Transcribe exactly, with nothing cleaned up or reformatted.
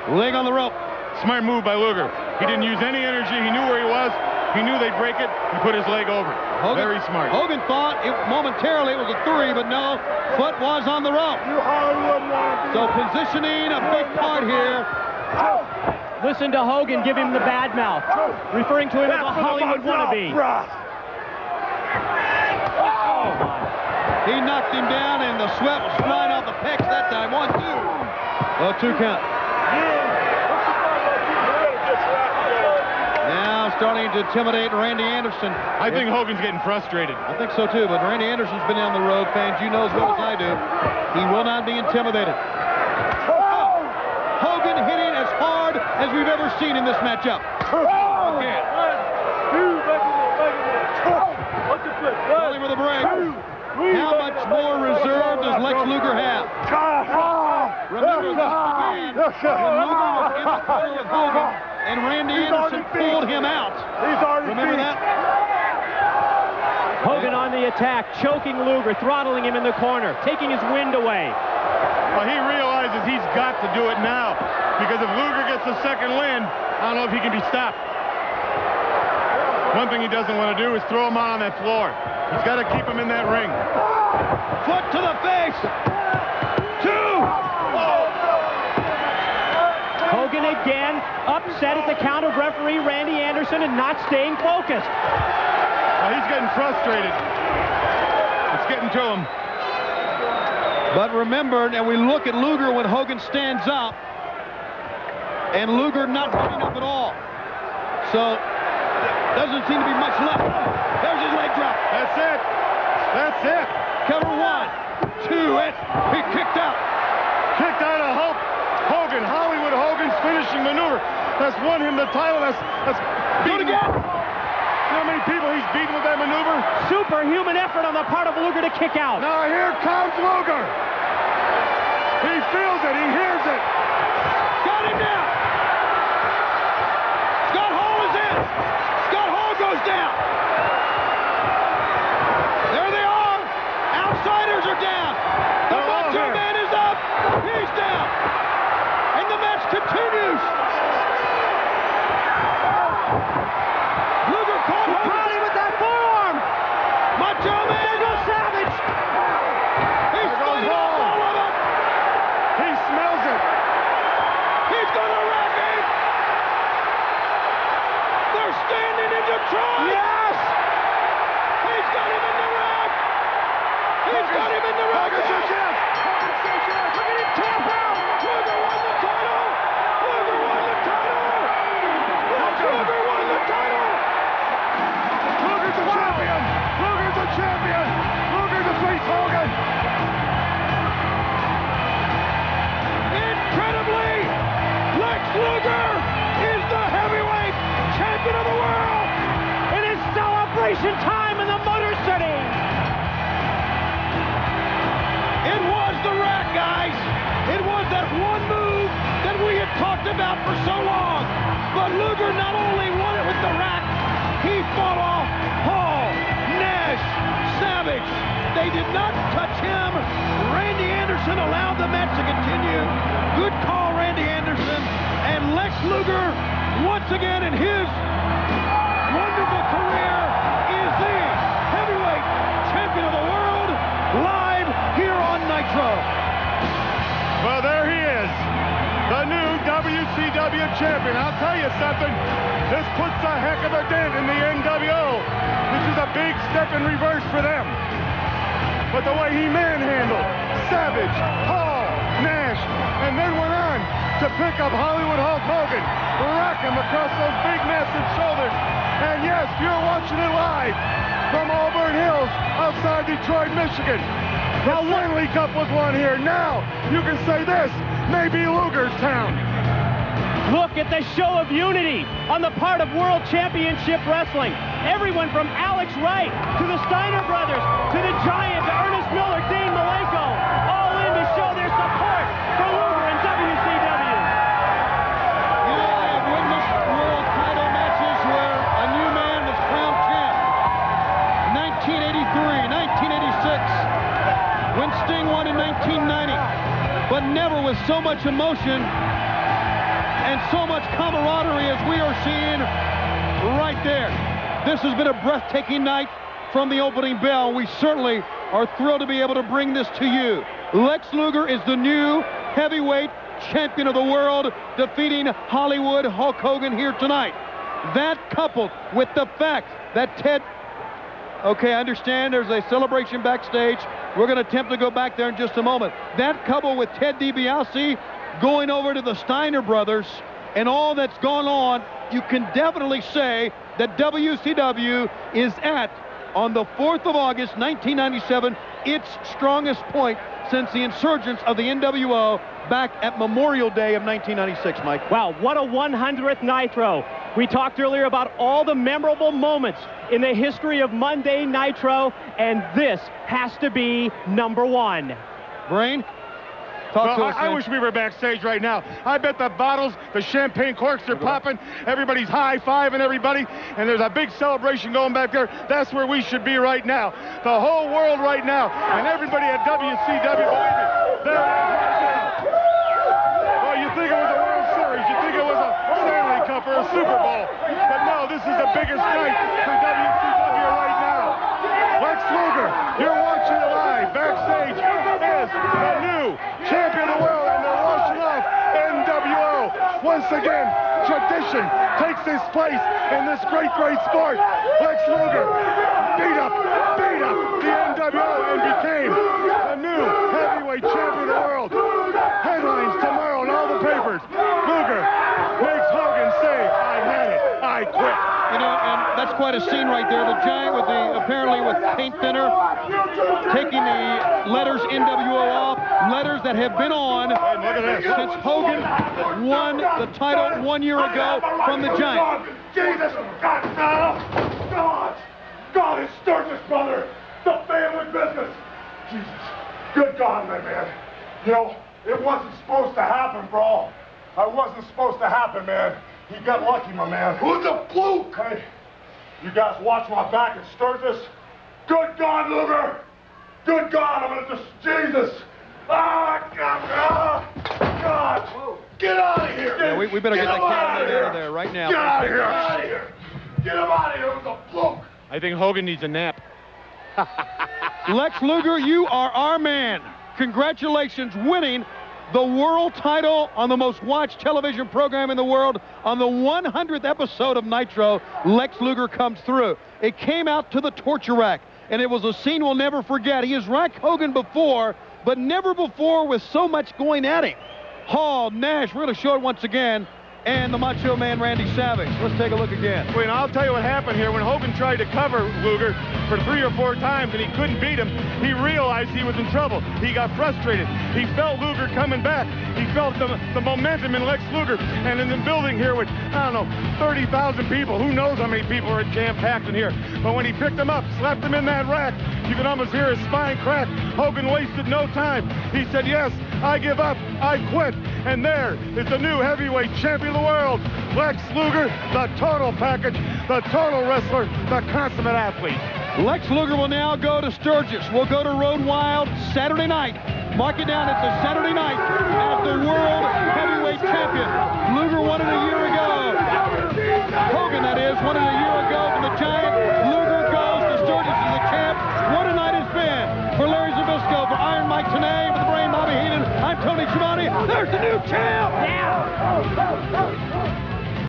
Leg on the rope. Smart move by Luger. He didn't use any energy. He knew where he was. He knew they'd break it. He put his leg over. Hogan, Very smart. Hogan thought it, momentarily it was a three, but no, foot was on the rope. So positioning a big part here. Listen to Hogan give him the bad mouth, referring to him as a Hollywood wannabe. He knocked him down, and the sweat was flying off the pecs that time. One, two. Well, two count. Now starting to intimidate Randy Anderson. I think Hogan's getting frustrated. I think so too, but Randy Anderson's been down the road, fans. You know as well as I do. He will not be intimidated. Oh, Hogan hitting as hard as we've ever seen in this matchup. Again. Calling for the break. How much more reserve does Lex Luger have? Remember this began when Luger was in the corner with Hogan and Randy Anderson pulled him out. Remember that? Hogan on the attack, choking Luger, throttling him in the corner, taking his wind away. Well, he realizes he's got to do it now, because if Luger gets a second wind, I don't know if he can be stopped. One thing he doesn't want to do is throw him out on that floor. He's got to keep him in that ring. Foot to the face. Two. Hogan again upset at the count of referee Randy Anderson and not staying focused. Well, he's getting frustrated. It's getting to him. But remember, and we look at Luger when Hogan stands up, and Luger not getting up at all. So doesn't seem to be much left. There's his leg drop. That's it. That's it. Cover one, two, and he kicked out. Kicked out of Hulk Hogan. Hollywood Hogan's finishing maneuver. That's won him the title. That's that's Do it again. You know how many people he's beaten with that maneuver? Superhuman effort on the part of Luger to kick out. Now here comes Luger. He feels it. He hears it. Got him down. Scott Hall is in. Scott Hall goes down. There they are. Outsiders are down. The They're all Macho here. Man is up. He's down. And the match continues. Luger caught Hogan. Caught him with that forearm. Macho Man. There goes Savage. He's There goes fighting off Hall. all of them. He smells it. He's going to wreck him. They're standing in Detroit. Yes. He's got him in the ring. He's got him in the ring. Hogan says yes. Hogan says yes. Look at him tap out. Luger won the title. Luger won the title. Luger won the title. Luger's a champion. Luger's a champion. Luger defeats Hogan. Incredibly, Lex Luger is the heavyweight champion of the world. It is celebration time in the Motor City. It was the rack, guys. It was that one move that we had talked about for so long. But Luger not only won it with the rack, he fought off Hall, Nash, Savage. They did not touch him. Randy Anderson allowed the match to continue. Good call, Randy Anderson. And Lex Luger, once again in his wonderful career, is the heavyweight champion of the world, live here on Nitro. Well, there he is, the new W C W champion. I'll tell you something. This puts a heck of a dent in the N W O, which is a big step in reverse for them. But the way he manhandled Savage, Hall, Nash, and then went on to pick up Hollywood Hulk Hogan, rack him across those big, massive shoulders. And yes, you're watching it live from Auburn Hills outside Detroit, Michigan. The Stanley Cup was won here. Now you can say this may be Luger's town. Look at the show of unity on the part of World Championship Wrestling. Everyone from Alex Wright to the Steiner brothers to the Giant to Ernest Miller, Dean Malenko, all in to show their support for Luger and W C W. You know, I have witnessed world title matches where a new man was crowned champ. nineteen eighty-three, nineteen eighty-six, when Sting won in nineteen ninety. But never with so much emotion and so much camaraderie as we are seeing right there. This has been a breathtaking night from the opening bell. We certainly are thrilled to be able to bring this to you. Lex Luger is the new heavyweight champion of the world, defeating Hollywood Hulk Hogan here tonight. That coupled with the fact that Ted... Okay, I understand there's a celebration backstage. We're going to attempt to go back there in just a moment. That coupled with Ted DiBiase going over to the Steiner brothers and all that's gone on, you can definitely say that W C W is at, on the fourth of August, nineteen ninety-seven, its strongest point since the insurgence of the N W O back at Memorial Day of nineteen ninety-six, Mike. Wow, what a one hundredth Nitro. We talked earlier about all the memorable moments in the history of Monday Nitro, and this has to be number one. Brain? Talk well, to us, I, I wish we were backstage right now. I bet the bottles, the champagne corks are popping. Everybody's high-fiving everybody, and there's a big celebration going back there. That's where we should be right now. The whole world right now, and everybody at W C W, believe me, there it is right now. Well, you think it was a World Series, you think it was a Stanley Cup or a Super Bowl, but no, this is the biggest night for W C W right now. Lex Luger, you're watching it live. Backstage is the new champion of the world, and they're rushing off N W O. Once again, tradition takes its place in this great, great sport. Lex Luger beat up, beat up the N W O and became the new heavyweight champion of the world. Headlines tomorrow in all the papers. Luger makes Hogan say, I had it, I quit. You know, and that's quite a scene right there. The Giant with the, apparently with paint thinner, taking the letters N W O off, letters that have been on since Hogan won the title one year ago from the Giant. Jesus, God, God, God, it's Sturgis, brother, the family business. Jesus, good God, my man. You know, it wasn't supposed to happen, bro. I wasn't supposed to happen, man. He got lucky, my man. Who's a fluke? Hey, you guys watch my back at Sturgis. Good God, Luger. Good God, I'm gonna just, Jesus. Ah, God, ah, God. Get out of here. Yeah, we, we better get, get that cat out out of there right now. Get out of here. Get out of here. Get him out of here. It was a fluke. I think Hogan needs a nap. Lex Luger, you are our man. Congratulations, winning the world title on the most watched television program in the world. On the one hundredth episode of Nitro, Lex Luger comes through. It came out to the torture rack, and it was a scene we'll never forget. He has racked Hogan before, but never before with so much going at him. Hall, Nash, really showed once again, and the Macho Man Randy Savage. Let's take a look again. Well, and I'll tell you what happened here. When Hogan tried to cover Luger for three or four times and he couldn't beat him, he realized he was in trouble. He got frustrated. He felt Luger coming back. He felt the, the momentum in Lex Luger. And in the building here with, I don't know, thirty thousand people. Who knows how many people are jam-packed in here. But when he picked him up, slapped him in that rack, you could almost hear his spine crack. Hogan wasted no time. He said, yes, I give up. I quit. And there is the new heavyweight champion of the world, Lex Luger, the total package, the total wrestler, the consummate athlete. Lex Luger will now go to Sturgis. We'll go to Road Wild Saturday night. Mark it down, it's a Saturday night as the world heavyweight champion. Luger won it a year ago. Hogan, that is, won it a year ago from the Giant. Luger goes to Sturgis as the champ. What a night it's been. For Larry Zbyszko, for Iron Mike Tenay, for the Brain Bobby Heenan, I'm Tony Schiavone. There's the new champ! Yeah!